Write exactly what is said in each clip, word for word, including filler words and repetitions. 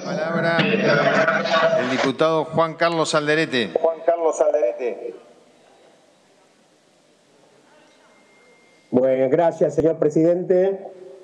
Palabra el diputado Juan Carlos Alderete. Juan Carlos Alderete. Bueno, gracias, señor presidente.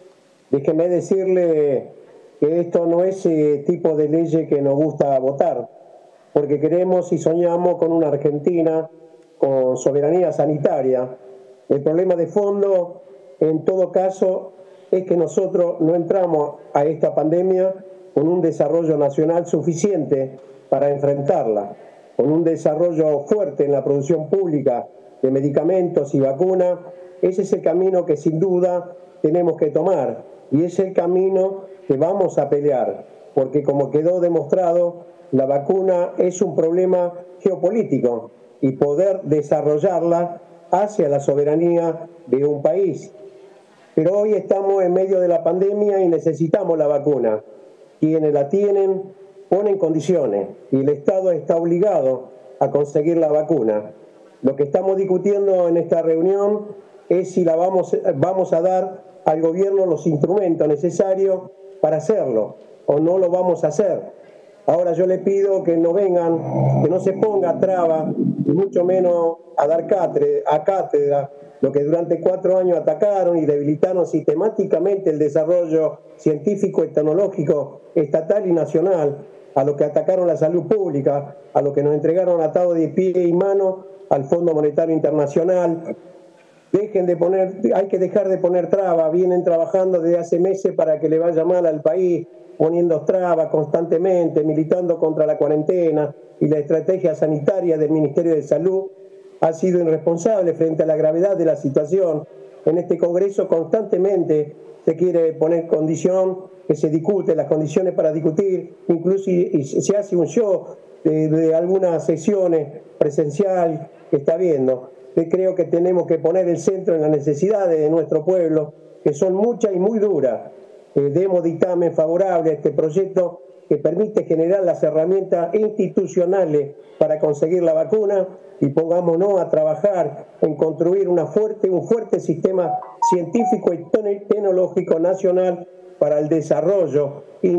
Déjeme decirle que esto no es el tipo de ley que nos gusta votar, porque queremos y soñamos con una Argentina con soberanía sanitaria. El problema de fondo, en todo caso, es que nosotros no entramos a esta pandemia con un desarrollo nacional suficiente para enfrentarla, con un desarrollo fuerte en la producción pública de medicamentos y vacunas. Ese es el camino que sin duda tenemos que tomar y es el camino que vamos a pelear, porque como quedó demostrado, la vacuna es un problema geopolítico y poder desarrollarla hacia la soberanía de un país. Pero hoy estamos en medio de la pandemia y necesitamos la vacuna. Quienes la tienen ponen condiciones y el Estado está obligado a conseguir la vacuna. Lo que estamos discutiendo en esta reunión es si la vamos, vamos a dar al gobierno los instrumentos necesarios para hacerlo o no lo vamos a hacer. Ahora yo le pido que no vengan, que no se ponga traba, y mucho menos a dar cátedra, a cátedra, lo que durante cuatro años atacaron y debilitaron sistemáticamente el desarrollo científico y tecnológico estatal y nacional, a lo que atacaron la salud pública, a lo que nos entregaron atado de pie y mano al Fondo Monetario Internacional. Dejen de poner, hay que dejar de poner trabas, vienen trabajando desde hace meses para que le vaya mal al país, poniendo trabas constantemente, militando contra la cuarentena y la estrategia sanitaria del Ministerio de Salud ha sido irresponsable frente a la gravedad de la situación. En este Congreso constantemente se quiere poner condición, que se discute las condiciones para discutir, incluso y se hace un show de, de algunas sesiones presencial que está viendo. Yo creo que tenemos que poner el centro en las necesidades de nuestro pueblo, que son muchas y muy duras. Eh, demos dictamen favorable a este proyecto que permite generar las herramientas institucionales para conseguir la vacuna y pongámonos a trabajar en construir una fuerte, un fuerte sistema científico y tecnológico nacional para el desarrollo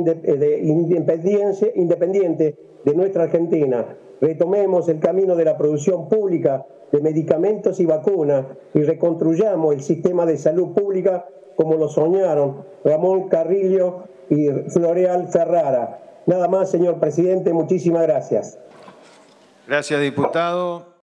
independiente, independiente de nuestra Argentina. Retomemos el camino de la producción pública de medicamentos y vacunas y reconstruyamos el sistema de salud pública como lo soñaron Ramón Carrillo y Floreal Ferrara. Nada más, señor presidente, muchísimas gracias. Gracias, diputado.